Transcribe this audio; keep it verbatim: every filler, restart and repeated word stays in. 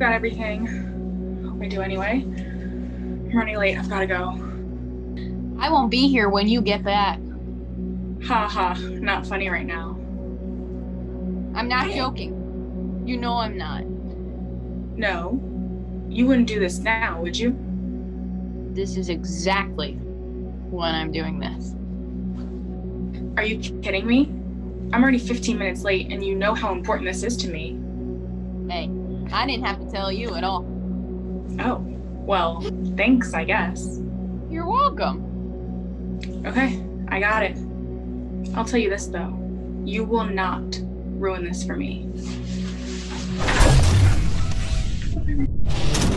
got everything. Hope I do anyway. I'm running late. I've got to go. I won't be here when you get back. Ha ha. Not funny right now. I'm not joking. You know I'm not. No. You wouldn't do this now, would you? This is exactly when I'm doing this. Are you kidding me? I'm already fifteen minutes late, and you know how important this is to me. Hey, I didn't have to tell you at all. Oh, well, thanks, I guess. You're welcome. Okay, I got it. I'll tell you this, though. You will not ruin this for me.